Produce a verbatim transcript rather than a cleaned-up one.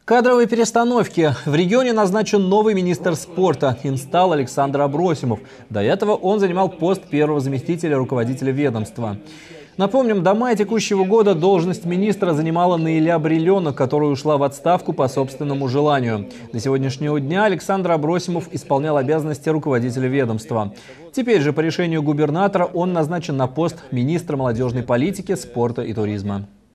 Кадровые перестановки. В регионе назначен новый министр спорта. Им стал Александр Абросимов. До этого он занимал пост первого заместителя руководителя ведомства. Напомним, до мая текущего года должность министра занимала Наиля Бреленок, которая ушла в отставку по собственному желанию. До сегодняшнего дня Александр Абросимов исполнял обязанности руководителя ведомства. Теперь же по решению губернатора он назначен на пост министра молодежной политики, спорта и туризма.